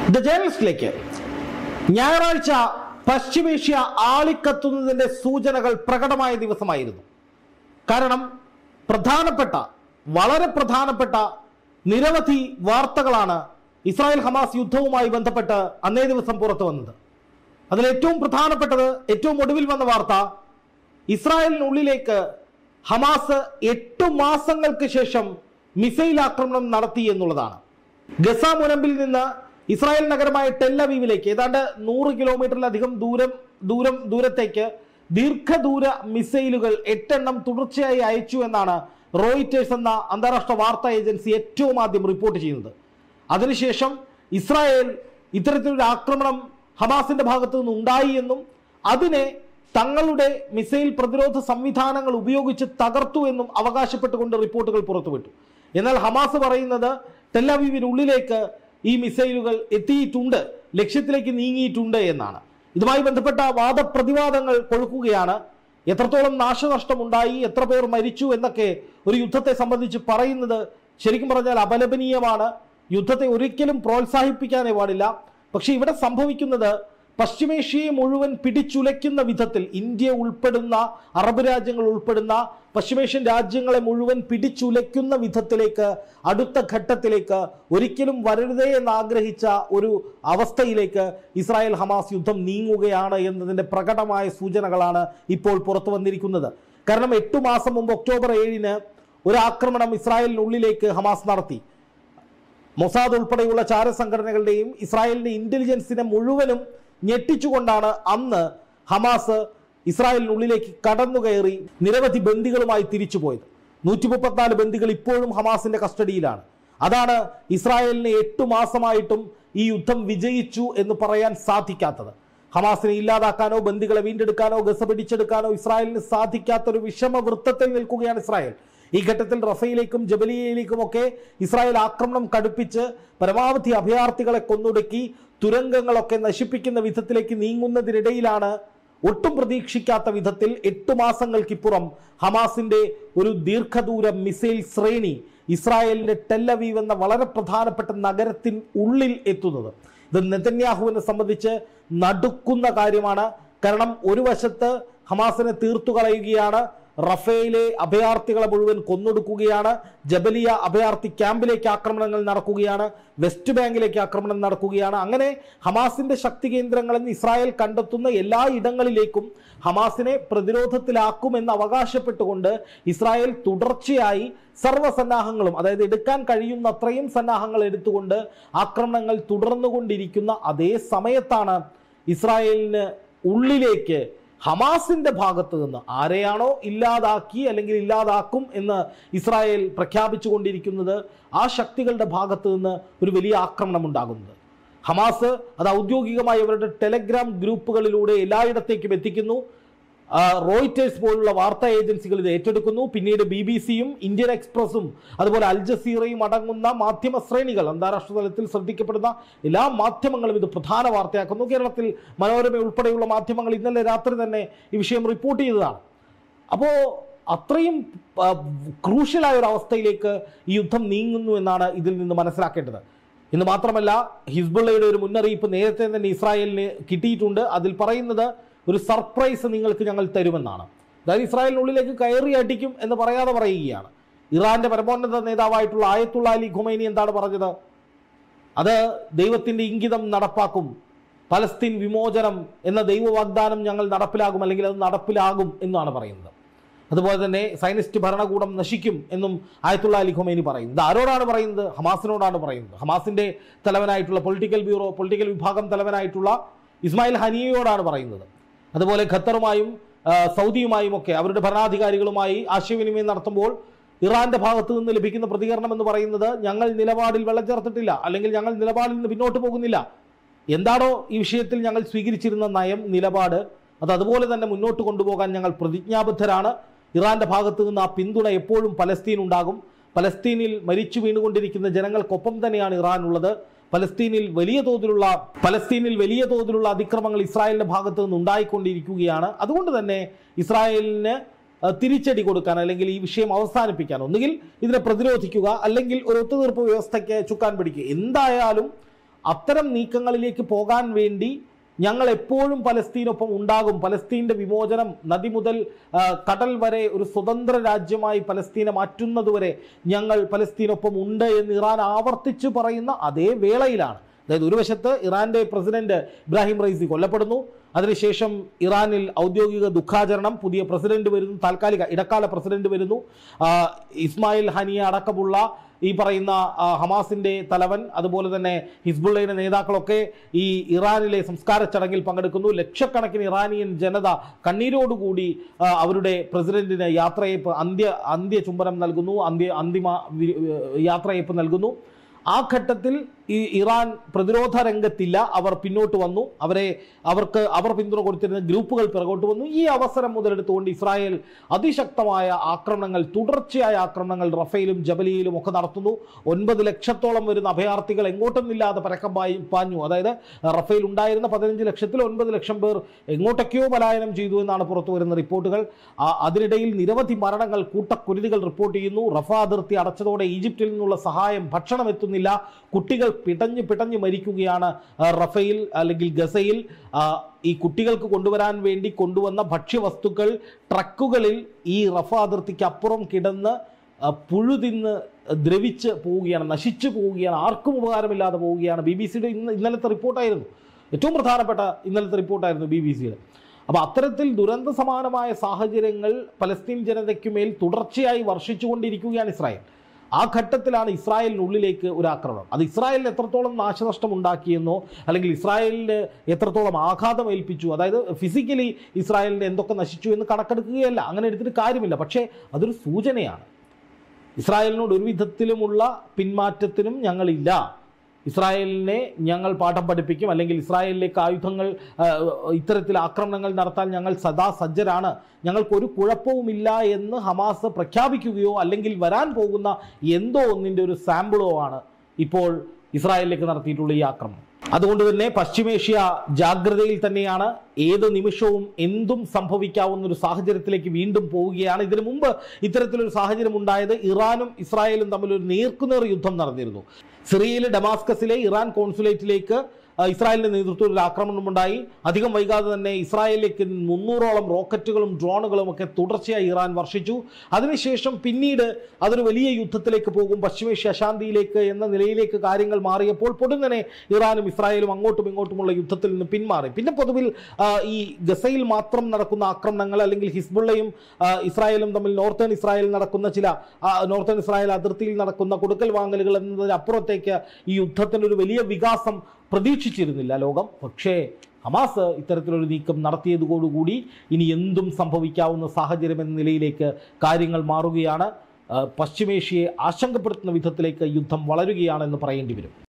The ജേർണലിസ്റ്റിലേക്ക് ഞായറാഴ്ച പശ്ചിമേഷ്യ ആളിക്കത്തുന്നതിൻ്റെ സൂചനകൾ പ്രകടമായ ദിവസമായിരുന്നു. കാരണം വളരെ പ്രധാനപ്പെട്ട നിരവധി വാർത്തകളാണ് ഇസ്രായേൽ ഹമാസ് യുദ്ധവുമായി ബന്ധപ്പെട്ട് അന്നേ ദിവസം പുറത്തു വന്നത്. അതിൽ ഏറ്റവും പ്രധാനപ്പെട്ടത്, ഏറ്റവും ഒടുവിൽ വന്ന വാർത്ത, ഇസ്രായേലിനുള്ളിലേക്ക് ഹമാസ് 8 മാസങ്ങൾക്ക് ശേഷം മിസൈൽ ആക്രമണം നടത്തി എന്നുള്ളതാണ്. ഗസ മുനമ്പിൽ നിന്ന് ഇസ്രായേൽ നഗരമായ ടെൽ അവീവിലേക്ക് ഏതാണ്ട് 100 കിലോമീറ്ററിലധികം ദൂരത്തേക്ക് ദീർഘദൂര മിസൈലുകൾ 8 എണ്ണം തുടർച്ചയായി അയച്ചു എന്നാണ് റോയിറ്റേഴ്സ് എന്ന അന്താരാഷ്ട്ര വാർത്താ ഏജൻസി ഏറ്റവും ആദ്യം റിപ്പോർട്ട് ചെയ്യുന്നത്. അതിനുശേഷം ഇസ്രായേൽ ഇത്തരത്തിലൊരു ആക്രമണം ഹമാസിന്റെ ഭാഗത്തു നിന്ന് ഉണ്ടായി എന്നും അതിനെ തങ്ങളുടെ മിസൈൽ പ്രതിരോധ സംവിധാനങ്ങൾ ഉപയോഗിച്ച് തകർത്തു എന്നും അവകാശപ്പെട്ടുകൊണ്ട് റിപ്പോർട്ടുകൾ പുറത്തുവിട്ടു. എന്നാൽ ഹമാസ് പറയുന്നത് ടെൽ അവീവിനുള്ളിലേക്ക് ഈ മിസൈലുകൾ എത്തിയിട്ടുണ്ട്, ലക്ഷ്യത്തിലേക്ക് നീങ്ങിയിട്ടുണ്ട് എന്നാണ്. ഇതുമായി ബന്ധപ്പെട്ട വാദപ്രതിവാദങ്ങൾ കൊഴുക്കുകയാണ്. എത്രത്തോളം നാശനഷ്ടമുണ്ടായി, എത്ര പേർ മരിച്ചു എന്നൊക്കെ ഒരു യുദ്ധത്തെ സംബന്ധിച്ച് പറയുന്നത് ശരിക്കും പറഞ്ഞാൽ അപലപനീയമാണ്. യുദ്ധത്തെ ഒരിക്കലും പ്രോത്സാഹിപ്പിക്കാനേ പാടില്ല. പക്ഷെ ഇവിടെ സംഭവിക്കുന്നത് പശ്ചിമേഷ്യയെ മുഴുവൻ പിടിച്ചുലയ്ക്കുന്ന വിധത്തിൽ, ഇന്ത്യ ഉൾപ്പെടുന്ന, അറബ് രാജ്യങ്ങൾ ഉൾപ്പെടുന്ന പശ്ചിമേഷ്യൻ രാജ്യങ്ങളെ മുഴുവൻ പിടിച്ചുലയ്ക്കുന്ന വിധത്തിലേക്ക്, അടുത്ത ഘട്ടത്തിലേക്ക്, ഒരിക്കലും വരരുതേ എന്നാഗ്രഹിച്ച ഒരു അവസ്ഥയിലേക്ക് ഇസ്രായേൽ ഹമാസ് യുദ്ധം നീങ്ങുകയാണ് എന്നതിൻ്റെ പ്രകടമായ സൂചനകളാണ് ഇപ്പോൾ പുറത്തു വന്നിരിക്കുന്നത്. കാരണം 8 മാസം മുമ്പ് ഒക്ടോബർ 7-ന് ഒരു ആക്രമണം ഇസ്രായേലിനുള്ളിലേക്ക് ഹമാസ് നടത്തി. മൊസാദ് ഉൾപ്പെടെയുള്ള ചാരസംഘടനകളുടെയും ഇസ്രായേലിന്റെ ഇന്റലിജൻസിനെ മുഴുവനും ഞെട്ടിച്ചുകൊണ്ടാണ് അന്ന് ഹമാസ് ഇസ്രായേലിനുള്ളിലേക്ക് കടന്നുകയറി നിരവധി ബന്ദികളുമായി തിരിച്ചുപോയത്. 134 ബന്ദികൾ ഇപ്പോഴും ഹമാസിന്റെ കസ്റ്റഡിയിലാണ്. അതാണ് ഇസ്രായേലിന് 8 മാസമായിട്ടും ഈ യുദ്ധം വിജയിച്ചു എന്ന് പറയാൻ സാധിക്കാത്തത്. ഹമാസിനെ ഇല്ലാതാക്കാനോ ബന്ദികളെ വീണ്ടെടുക്കാനോ ഗസ പിടിച്ചെടുക്കാനോ ഇസ്രായേലിന് സാധിക്കാത്തൊരു വിഷമവൃത്തത്തിൽ നിൽക്കുകയാണ് ഇസ്രായേൽ. ഈ ഘട്ടത്തിൽ റഫയിലേക്കും ജബലിയയിലേക്കും ഒക്കെ ഇസ്രായേൽ ആക്രമണം കടുപ്പിച്ച് പരമാവധി അഭയാർത്ഥികളെ കൊന്നൊടുക്കി തുരങ്കങ്ങളൊക്കെ നശിപ്പിക്കുന്ന വിധത്തിലേക്ക് നീങ്ങുന്നതിനിടയിലാണ് ഒട്ടും പ്രതീക്ഷിക്കാത്ത വിധത്തിൽ 8 മാസങ്ങൾക്കിപ്പുറം ഹമാസിന്റെ ഒരു ദീർഘദൂര മിസൈൽ ശ്രേണി ഇസ്രായേലിന്റെ ടെൽ അവീവ് എന്ന വളരെ പ്രധാനപ്പെട്ട നഗരത്തിന് ഉള്ളിൽ എത്തുന്നത്. ഇത് നെതന്യാഹുവിനെ സംബന്ധിച്ച് നടുക്കുന്ന കാര്യമാണ്. കാരണം ഒരു വശത്ത് ഹമാസിനെ തീർത്തു കളയുകയാണ്, റഫേലെ അഭയാർത്ഥികളെ മുഴുവൻ കൊന്നൊടുക്കുകയാണ്, ജബലിയ അഭയാർത്ഥി ക്യാമ്പിലേക്ക് ആക്രമണങ്ങൾ നടക്കുകയാണ്, വെസ്റ്റ് ബാങ്കിലേക്ക് ആക്രമണം നടക്കുകയാണ്. അങ്ങനെ ഹമാസിന്റെ ശക്തി കേന്ദ്രങ്ങളെന്ന് ഇസ്രായേൽ കണ്ടെത്തുന്ന എല്ലാ ഇടങ്ങളിലേക്കും ഹമാസിനെ പ്രതിരോധത്തിലാക്കുമെന്ന് അവകാശപ്പെട്ടുകൊണ്ട് ഇസ്രായേൽ തുടർച്ചയായി സർവ്വസന്നാഹങ്ങളും, അതായത് എടുക്കാൻ കഴിയുന്ന അത്രയും സന്നാഹങ്ങൾ എടുത്തുകൊണ്ട് ആക്രമണങ്ങൾ തുടർന്നുകൊണ്ടിരിക്കുന്ന അതേ സമയത്താണ് ഇസ്രായേലിന് ഉള്ളിലേക്ക് ഹമാസിന്റെ ഭാഗത്ത് നിന്ന് ആരെയാണോ ഇല്ലാതാക്കി അല്ലെങ്കിൽ ഇല്ലാതാക്കും എന്ന് ഇസ്രായേൽ പ്രഖ്യാപിച്ചുകൊണ്ടിരിക്കുന്നത്, ആ ശക്തികളുടെ ഭാഗത്ത് നിന്ന് ഒരു വലിയ ആക്രമണം ഉണ്ടാകുന്നത്. ഹമാസ് അത് ഔദ്യോഗികമായി അവരുടെ ടെലഗ്രാം ഗ്രൂപ്പുകളിലൂടെ എല്ലായിടത്തേക്കും എത്തിക്കുന്നു. റോയിറ്റേഴ്സ് പോലുള്ള വാർത്താ ഏജൻസികൾ ഇത് ഏറ്റെടുക്കുന്നു. പിന്നീട് BBC-യും ഇന്ത്യൻ എക്സ്പ്രസും അതുപോലെ അൽ ജസീറയും അടങ്ങുന്ന മാധ്യമ ശ്രേണികൾ, അന്താരാഷ്ട്ര തലത്തിൽ ശ്രദ്ധിക്കപ്പെടുന്ന എല്ലാ മാധ്യമങ്ങളും ഇത് പ്രധാന വാർത്തയാക്കുന്നു. കേരളത്തിൽ മനോരമ ഉൾപ്പെടെയുള്ള മാധ്യമങ്ങൾ ഇന്നലെ രാത്രി തന്നെ ഈ വിഷയം റിപ്പോർട്ട് ചെയ്തതാണ്. അപ്പോൾ അത്രയും ക്രൂഷ്യലായ ഒരു അവസ്ഥയിലേക്ക് ഈ യുദ്ധം നീങ്ങുന്നു എന്നാണ് ഇതിൽ നിന്ന് മനസ്സിലാക്കേണ്ടത്. ഇന്ന് മാത്രമല്ല, ഹിസ്ബുള്ളയുടെ ഒരു മുന്നറിയിപ്പ് നേരത്തെ തന്നെ ഇസ്രായേലിന് കിട്ടിയിട്ടുണ്ട്. അതിൽ പറയുന്നത് ഒരു സർപ്രൈസ് നിങ്ങൾക്ക് ഞങ്ങൾ തരുമെന്നാണ്. അതായത് ഇസ്രായേലിനുള്ളിലേക്ക് കയറി അടിക്കും എന്ന് പറയാതെ പറയുകയാണ്. ഇറാന്റെ പരമോന്നത നേതാവായിട്ടുള്ള ആയത്തുള്ള അലി ഖുമൈനി എന്താണ് പറഞ്ഞത്? അത് ദൈവത്തിന്റെ ഇംഗിതം നടപ്പാക്കും, പലസ്തീൻ വിമോചനം എന്ന ദൈവ വാഗ്ദാനം ഞങ്ങൾ നടപ്പിലാകും, അല്ലെങ്കിൽ അത് നടപ്പിലാകും എന്നാണ് പറയുന്നത്. അതുപോലെ തന്നെ സയനിസ്റ്റ് ഭരണകൂടം നശിക്കും എന്നും ആയത്തുള്ള അലി ഖുമൈനി പറയുന്നു. ഇത് ആരോടാണ് പറയുന്നത്? ഹമാസിനോടാണ് പറയുന്നത്. ഹമാസിന്റെ തലവനായിട്ടുള്ള പൊളിറ്റിക്കൽ വിഭാഗം തലവനായിട്ടുള്ള ഇസ്മായിൽ ഹനിയയോടാണ് പറയുന്നത്. അതുപോലെ ഖത്തറുമായും സൗദിയുമായും ഒക്കെ അവരുടെ ഭരണാധികാരികളുമായി ആശയവിനിമയം നടത്തുമ്പോൾ ഇറാന്റെ ഭാഗത്തു നിന്ന് ലഭിക്കുന്ന പ്രതികരണം എന്ന് പറയുന്നത്, ഞങ്ങൾ നിലപാടിൽ വെള്ളം ചേർത്തിട്ടില്ല, അല്ലെങ്കിൽ ഞങ്ങൾ നിലപാടിൽ നിന്ന് പിന്നോട്ട് പോകുന്നില്ല. എന്താണോ ഈ വിഷയത്തിൽ ഞങ്ങൾ സ്വീകരിച്ചിരുന്ന നയം, നിലപാട്, അത് അതുപോലെ തന്നെ മുന്നോട്ട് കൊണ്ടുപോകാൻ ഞങ്ങൾ പ്രതിജ്ഞാബദ്ധരാണ്. ഇറാന്റെ ഭാഗത്തു നിന്ന് ആ പിന്തുണ എപ്പോഴും പലസ്തീൻ ഉണ്ടാകും. പലസ്തീനിൽ മരിച്ചു വീണുകൊണ്ടിരിക്കുന്ന ജനങ്ങൾക്കൊപ്പം തന്നെയാണ് ഇറാൻ ഉള്ളത്. പലസ്തീനിൽ വലിയ തോതിലുള്ള അതിക്രമങ്ങൾ ഇസ്രായേലിന്റെ ഭാഗത്ത് നിന്ന് ഉണ്ടായിക്കൊണ്ടിരിക്കുകയാണ്. അതുകൊണ്ട് തന്നെ ഇസ്രായേലിന് തിരിച്ചടി കൊടുക്കാൻ, അല്ലെങ്കിൽ ഈ വിഷയം അവസാനിപ്പിക്കാൻ, ഒന്നുകിൽ ഇതിനെ പ്രതിരോധിക്കുക, അല്ലെങ്കിൽ ഒരു ഒത്തുതീർപ്പ് വ്യവസ്ഥയ്ക്ക് ചുക്കാൻ പിടിക്കുക. എന്തായാലും അത്തരം നീക്കങ്ങളിലേക്ക് പോകാൻ വേണ്ടി ഞങ്ങൾ എപ്പോഴും പലസ്തീനൊപ്പം ഉണ്ടാകും, പലസ്തീൻ്റെ വിമോചനം നദി മുതൽ കടൽ വരെ ഒരു സ്വതന്ത്ര രാജ്യമായി പലസ്തീനെ മാറ്റുന്നതുവരെ ഞങ്ങൾ പലസ്തീനൊപ്പം ഉണ്ട് എന്ന് ഇറാൻ ആവർത്തിച്ചു പറയുന്ന അതേ വേളയിലാണ്, അതായത് ഒരു വശത്ത് ഇറാൻ്റെ പ്രസിഡന്റ് ഇബ്രാഹിം റൈസി കൊല്ലപ്പെടുന്നു, അതിനുശേഷം ഇറാനിൽ ഔദ്യോഗിക ദുഃഖാചരണം, പുതിയ പ്രസിഡന്റ് വരുന്നു, താൽക്കാലിക ഇടക്കാല പ്രസിഡന്റ് വരുന്നു, ഇസ്മായിൽ ഹനിയ അടക്കമുള്ള ഈ പറയുന്ന ഹമാസിൻ്റെ തലവൻ, അതുപോലെ തന്നെ ഹിസ്ബുള്ളയുടെ നേതാക്കളൊക്കെ ഈ ഇറാനിലെ സംസ്കാര ചടങ്ങിൽ പങ്കെടുക്കുന്നു. ലക്ഷക്കണക്കിന് ഇറാനിയൻ ജനത കണ്ണീരോടുകൂടി അവരുടെ പ്രസിഡന്റിന് യാത്രയയപ്പ് അന്ത്യ ചുംബനം നൽകുന്നു, അന്തിമ യാത്രയയപ്പ് നൽകുന്നു. ആ ഘട്ടത്തിൽ ഈ ഇറാൻ പ്രതിരോധ രംഗത്തില്ല, അവർ പിന്നോട്ട് വന്നു, അവർ പിന്തുണ കൊടുത്തിരുന്ന ഗ്രൂപ്പുകൾ പിറകോട്ട് വന്നു. ഈ അവസരം മുതലെടുത്തുകൊണ്ട് ഇസ്രായേൽ അതിശക്തമായ ആക്രമണങ്ങൾ, തുടർച്ചയായ ആക്രമണങ്ങൾ റഫേലും ജബലിയിലും ഒക്കെ നടത്തുന്നു. 9 ലക്ഷത്തോളം വരുന്ന അഭയാർത്ഥികൾ എങ്ങോട്ടൊന്നില്ലാതെ പരക്കം പാഞ്ഞു. അതായത് റഫേൽ ഉണ്ടായിരുന്ന 15 ലക്ഷത്തിൽ 9 ലക്ഷം പേർ എങ്ങോട്ടൊക്കെയോ പലായനം ചെയ്തു എന്നാണ് പുറത്തു വരുന്ന റിപ്പോർട്ടുകൾ. അതിനിടയിൽ നിരവധി മരണങ്ങൾ, കൂട്ടക്കുരുതികൾ റിപ്പോർട്ട് ചെയ്യുന്നു. റഫ അതിർത്തി അടച്ചതോടെ ഈജിപ്തിൽ നിന്നുള്ള സഹായം, ഭക്ഷണം എത്തുന്നില്ല, കുട്ടികൾ പിടഞ്ഞ് മരിക്കുകയാണ് റഫേൽ അല്ലെങ്കിൽ ഗസയിൽ. ഈ കുട്ടികൾക്ക് കൊണ്ടുവരാൻ വേണ്ടി കൊണ്ടുവന്ന ഭക്ഷ്യവസ്തുക്കൾ ട്രക്കുകളിൽ ഈ റഫ അതിർത്തിക്ക് അപ്പുറം കിടന്ന് പുഴുതിന്ന് ദ്രവിച്ച് പോവുകയാണ്, നശിച്ചു പോവുകയാണ്, ആർക്കും ഉപകാരമില്ലാതെ പോവുകയാണ്. BBC-യുടെ ഇന്നലത്തെ റിപ്പോർട്ടായിരുന്നു, ഏറ്റവും പ്രധാനപ്പെട്ട ഇന്നലത്തെ റിപ്പോർട്ടായിരുന്നു BBC-യുടെ. അപ്പോൾ അത്തരത്തിൽ ദുരന്ത സമാനമായ സാഹചര്യങ്ങൾ പലസ്തീൻ ജനതയ്ക്കുമേൽ തുടർച്ചയായി വർഷിച്ചുകൊണ്ടിരിക്കുകയാണ് ഇസ്രായേൽ. ആ ഘട്ടത്തിലാണ് ഇസ്രായേലിനുള്ളിലേക്ക് ഒരു ആക്രമണം. അത് ഇസ്രായേലിന് എത്രത്തോളം നാശനഷ്ടം ഉണ്ടാക്കിയെന്നോ അല്ലെങ്കിൽ ഇസ്രായേലിന് എത്രത്തോളം ആഘാതം ഏൽപ്പിച്ചു, അതായത് ഫിസിക്കലി ഇസ്രായേലിന് എന്തൊക്കെ നശിച്ചു എന്ന് കണക്കെടുക്കുകയല്ല, അങ്ങനെ എടുത്തിട്ട് കാര്യമില്ല. പക്ഷേ അതൊരു സൂചനയാണ്. ഇസ്രായേലിനോട് ഒരു വിധത്തിലുമുള്ള പിന്മാറ്റത്തിനും ഞങ്ങളില്ല, ഇസ്രായേലിനെ ഞങ്ങൾ പാഠം പഠിപ്പിക്കും, അല്ലെങ്കിൽ ഇസ്രായേലിലേക്ക് ആയുധങ്ങൾ, ഇത്തരത്തിൽ ആക്രമണങ്ങൾ നടത്താൻ ഞങ്ങൾ സദാ സജ്ജരാണ്, ഞങ്ങൾക്കൊരു കുഴപ്പവുമില്ല എന്ന് ഹമാസ് പ്രഖ്യാപിക്കുകയോ അല്ലെങ്കിൽ വരാൻ പോകുന്ന എന്തോ ഒന്നിൻ്റെ ഒരു സാമ്പിളോ ആണ് ഇപ്പോൾ ഇസ്രായേലിലേക്ക് നടത്തിയിട്ടുള്ള ഈ ആക്രമണം. അതുകൊണ്ട് തന്നെ പശ്ചിമേഷ്യ ജാഗ്രതയിൽ തന്നെയാണ്. ഏത് നിമിഷവും എന്തും സംഭവിക്കാവുന്ന ഒരു സാഹചര്യത്തിലേക്ക് വീണ്ടും പോവുകയാണ്. ഇതിനു മുമ്പ് ഇത്തരത്തിലൊരു സാഹചര്യം ഉണ്ടായത് ഇറാനും ഇസ്രായേലും തമ്മിലൊരു നേർക്കുനേർ യുദ്ധം നടന്നിരുന്നു. സിറിയയിലെ ഡമാസ്കസിലെ ഇറാൻ കോൺസുലേറ്റിലേക്ക് ഇസ്രായേലിൻ്റെ നേതൃത്വത്തിൽ ഒരു ആക്രമണമുണ്ടായി. അധികം വൈകാതെ തന്നെ ഇസ്രായേലിലേക്ക് 300ഓളം റോക്കറ്റുകളും ഡ്രോണുകളും ഒക്കെ തുടർച്ചയായി ഇറാൻ വർഷിച്ചു. അതിനുശേഷം പിന്നീട് അതൊരു വലിയ യുദ്ധത്തിലേക്ക് പോകും, പശ്ചിമേഷ്യ അശാന്തിയിലേക്ക് എന്ന നിലയിലേക്ക് കാര്യങ്ങൾ മാറിയപ്പോൾ പൊടുന്നനെ ഇറാനും ഇസ്രായേലും അങ്ങോട്ടും ഇങ്ങോട്ടുമുള്ള യുദ്ധത്തിൽ നിന്ന് പിന്മാറി. പിന്നെ പൊതുവിൽ ഈ ഗസയിൽ മാത്രം നടക്കുന്ന ആക്രമണങ്ങൾ, അല്ലെങ്കിൽ ഹിസ്ബുള്ളയും ഇസ്രായേലും തമ്മിൽ നോർത്തേൺ ഇസ്രായേൽ നടക്കുന്ന നോർത്തേൺ ഇസ്രായേൽ അതിർത്തിയിൽ നടക്കുന്ന കൊടുക്കൽ വാങ്ങലുകൾ എന്നതിനപ്പുറത്തേക്ക് ഈ യുദ്ധത്തിൻ്റെ ഒരു വലിയ വികാസം പ്രതീക്ഷിച്ചിരുന്നില്ല ലോകം. പക്ഷേ ഹമാസ് ഇത്തരത്തിലൊരു നീക്കം നടത്തിയതോടുകൂടി ഇനി എന്തും സംഭവിക്കാവുന്ന സാഹചര്യം എന്ന നിലയിലേക്ക് കാര്യങ്ങൾ മാറുകയാണ്. പശ്ചിമേഷ്യയെ ആശങ്കപ്പെടുത്തുന്ന വിധത്തിലേക്ക് യുദ്ധം വളരുകയാണെന്ന് പറയേണ്ടി വരും.